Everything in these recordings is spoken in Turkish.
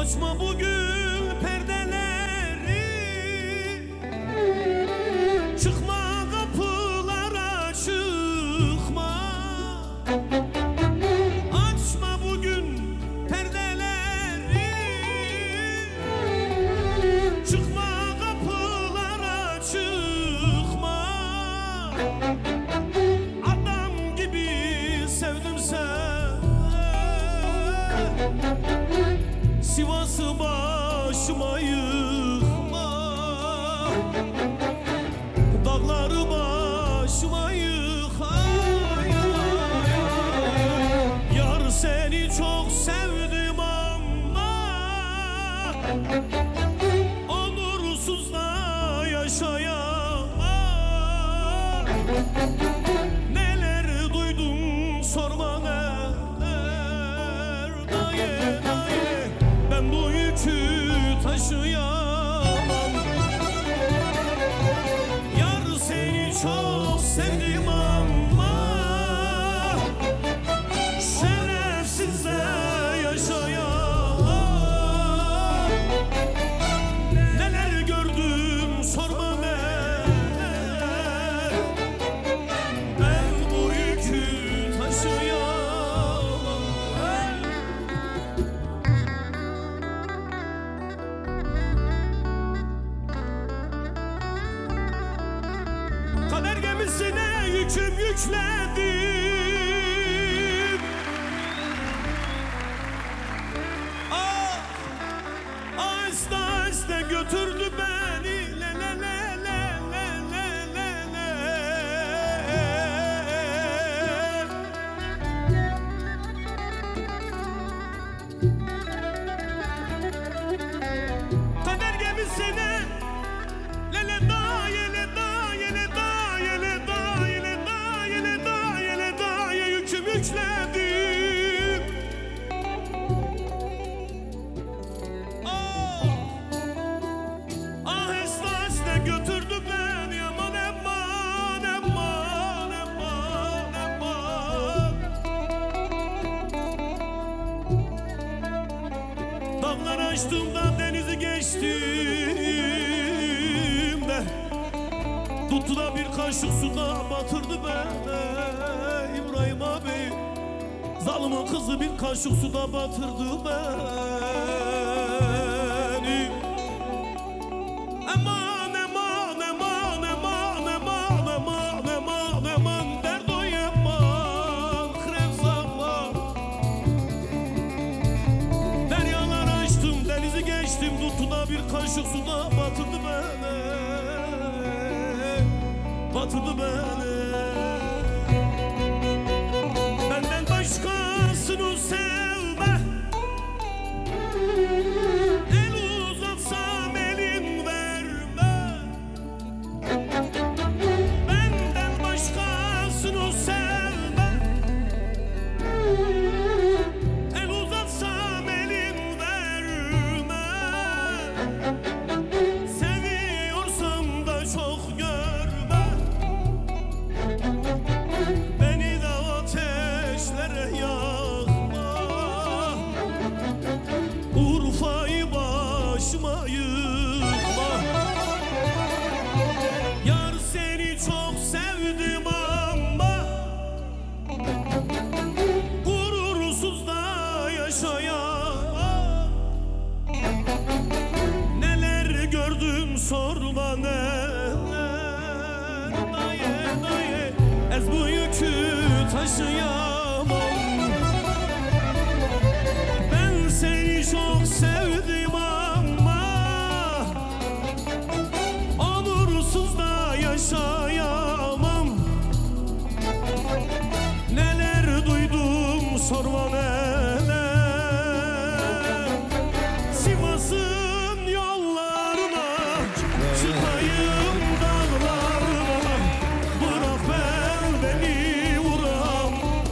Açma bugün perdeleri, çıkma kapılara çıkma. Açma bugün perdeleri, çıkma kapılara çıkma. Adam gibi sevdim sen, Sivas'ı başıma yıkma, dağları başıma yıkma. Yar seni çok sevdim ama onursuz da yaşayamam. Neler duydum sorma neler, daye daye ben bu yükü taşıyamam. Yar seni çok sevdim ama şerefsizle yaşayamam. Neler gördüm sorma neler, ben bu yükü taşıyamam. Kader gemisine yüküm yükledim. Aheste aheste götürdü beni, le le le le le le le le. Kader gemisine le le daye le daye le daye le daye le daye le daye le daye yüküm yükledim. Aheste aheste götürdü beni, aman aman aman aman aman. Dağlar açtığımda denizi geçtiğimde tuttu da bir kaşık suda batırdı beni. İbrahim abi, zalimin kızı bir kaşık suda batırdı beni. Aman aman aman aman aman aman aman aman, dert o yaman krem zaman. Deryalar açtım, denizi geçtim, tuttu da bir kaşık suda batırdı beni, batırdı beni. Benden başkasını sevme, el uzatsam elin verme. Benden başkasını sevme, el uzatsam elin verme. Seviyorsam da çok görme, beni de ateşlere yakma. Urfa'yı başıma yıkma. Yar seni çok sevdim ama gurursuz da yaşayamam. Neler gördüm sorma neler, daye daye ez bu yükü taşıyamam. Ben seni çok sevdim ama onursuz da yaşayamam. Neler duydum sorma neler, Sivas'ın yollarına çıkayım dağlarına. Bırak beni vuram,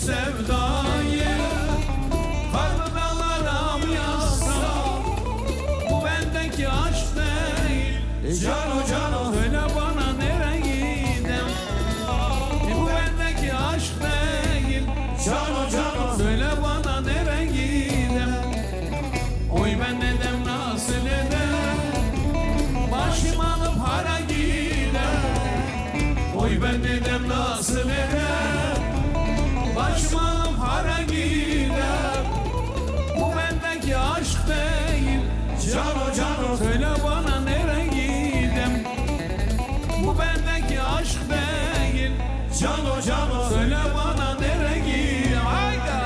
sevdayı karlı dağlara mı yazsam? Bu bendeki aşk değil. Cano cano söyle bana nereye gidem? Bu bendeki aşk değil. Cano cano söyle bana nereye gidem? Oy ben edem nasıl edem? Başım alıp hara gidem. Oy ben edem nasıl edem? Başım alıp hara gidem. Bu bendeki aşk değil. Cano cano söyle bana nereye gidem? Bu bendeki aşk değil. Cano cano söyle bana nereye gidem? Hayda!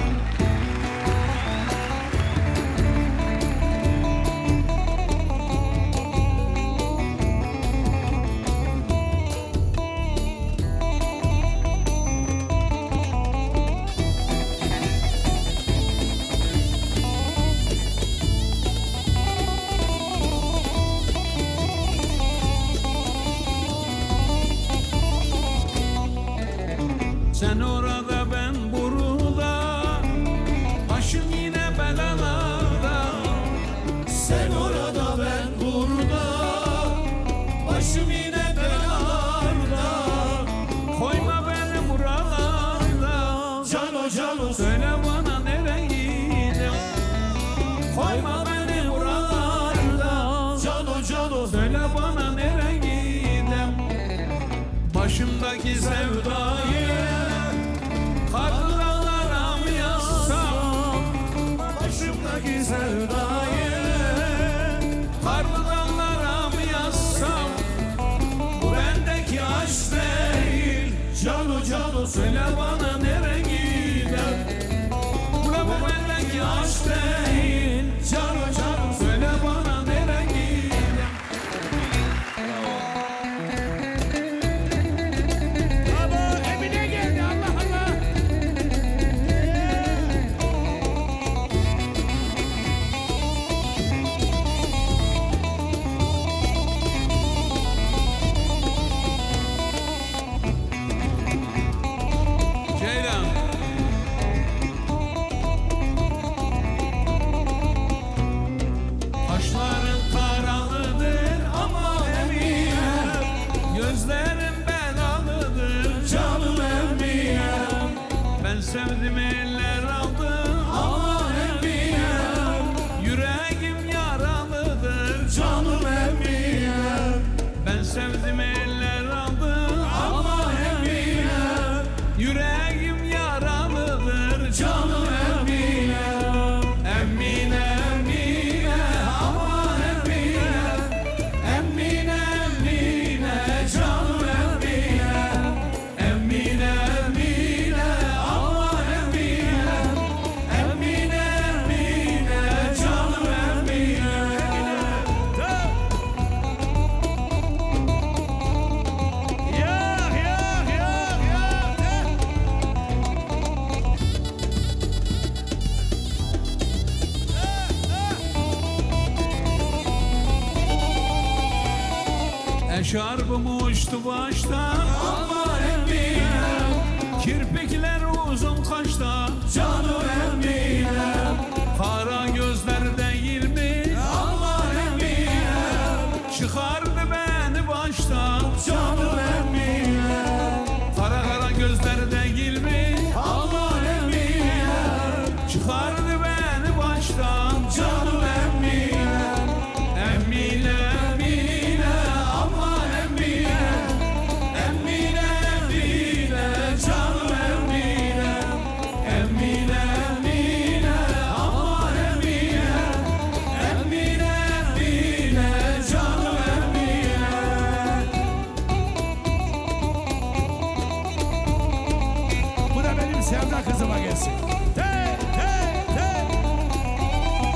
Sen orada ben burada, başım yine belalarda. Sen orada ben burada, başım yine belalarda. Koyma beni buralarda. Cano cano söyle bana nereye gidem? Koyma beni buralarda. Cano cano söyle bana nereye gidem? Başımdaki sevdayı karlı dağlara mı yazsam? Başımdaki sevdayı karlı dağlara mı yazsam? Bu bendeki aşk değil. Cano cano söyle bana nereye gidem? Bu bendeki aşk değil. Cano cano söyle bana nereye gidem? Bravo, Emine geldi, Allah Allah. Ceylan. Kaşların karalıdır ama eminim, gözlerim belalıdır canım eminim. Ben sevdim eller aldım ama eminim, yüreğim yaralıdır canım eminim. Ben sevdim eller aldım ama eminim, yüreğim yaralıdır canım eminim. Emine emine aman emine, emine emine canım emine. Emine emine aman emine, emine emine canım emine. Yak, yak, yak, yak. Eşarbım uçtu baştan aman emine, kirpikler uzun kaşta canım emine. Kara gözler değil mi aman emine, çıkardı beni baştan canım emine. Kara kara gözler değil mi aman emine, çıkardı beni baştan canım emine. Emine emine aman emine, emine emine canım emine. Emine emine aman emine, emine emine canım emine. Bu da benim sevda kızıma gelsin. Te, te, te.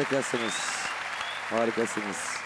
Harikasınız. Harikasınız.